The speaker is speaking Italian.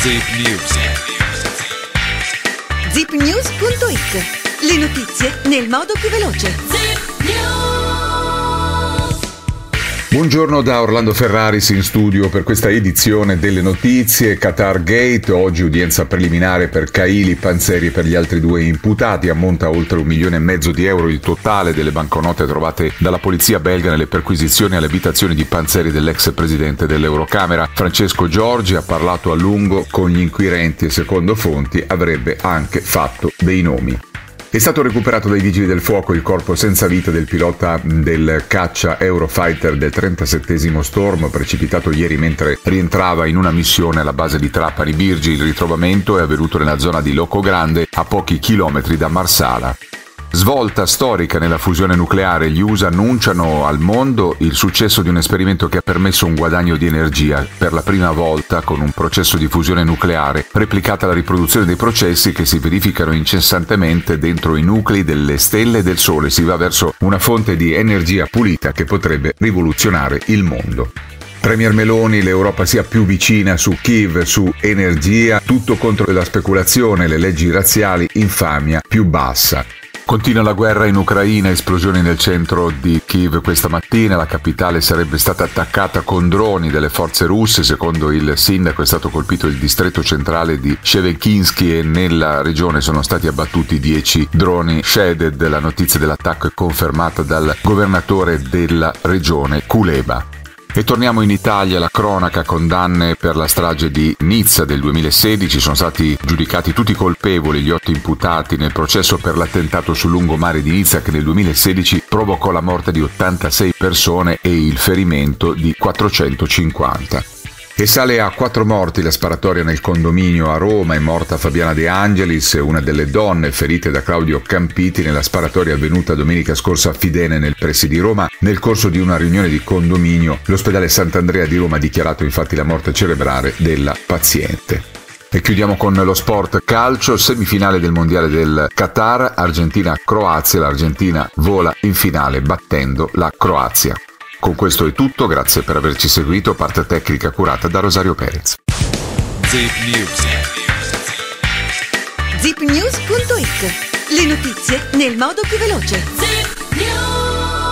Zip News. Zipnews.it. Le notizie nel modo più veloce. Zip News. Buongiorno da Orlando Ferraris in studio per questa edizione delle notizie. Qatar Gate, oggi udienza preliminare per Kaili, Panzeri e per gli altri due imputati. Ammonta a oltre 1,5 milioni di euro il totale delle banconote trovate dalla polizia belga nelle perquisizioni alle abitazioni di Panzeri dell'ex presidente dell'Eurocamera. Francesco Giorgi ha parlato a lungo con gli inquirenti e secondo fonti avrebbe anche fatto dei nomi. È stato recuperato dai vigili del fuoco il corpo senza vita del pilota del caccia Eurofighter del 37° Storm, precipitato ieri mentre rientrava in una missione alla base di Trapani Birgi. Il ritrovamento è avvenuto nella zona di Loco Grande, a pochi chilometri da Marsala. Svolta storica nella fusione nucleare. Gli USA annunciano al mondo il successo di un esperimento che ha permesso un guadagno di energia per la prima volta con un processo di fusione nucleare, replicata la riproduzione dei processi che si verificano incessantemente dentro i nuclei delle stelle e del Sole. Si va verso una fonte di energia pulita che potrebbe rivoluzionare il mondo. Premier Meloni, l'Europa sia più vicina su Kiev, su energia, tutto contro la speculazione, le leggi razziali, infamia più bassa. Continua la guerra in Ucraina, esplosioni nel centro di Kiev questa mattina, la capitale sarebbe stata attaccata con droni delle forze russe, secondo il sindaco è stato colpito il distretto centrale di Shevchinski e nella regione sono stati abbattuti 10 droni Sheded. La notizia dell'attacco è confermata dal governatore della regione Kuleba. E torniamo in Italia, la cronaca, condanne per la strage di Nizza del 2016, sono stati giudicati tutti i colpevoli, gli 8 imputati nel processo per l'attentato sul lungomare di Nizza che nel 2016 provocò la morte di 86 persone e il ferimento di 450. E sale a 4 morti la sparatoria nel condominio a Roma. È morta Fabiana De Angelis, una delle donne ferite da Claudio Campiti nella sparatoria avvenuta domenica scorsa a Fidene nel pressi di Roma. Nel corso di una riunione di condominio, l'ospedale Sant'Andrea di Roma ha dichiarato infatti la morte cerebrale della paziente. E chiudiamo con lo sport calcio, semifinale del mondiale del Qatar, Argentina-Croazia. L'Argentina vola in finale battendo la Croazia. Con questo è tutto, grazie per averci seguito, parte tecnica curata da Rosario Perez. Zip News. Zipnews.it. Le notizie nel modo più veloce. Zip News.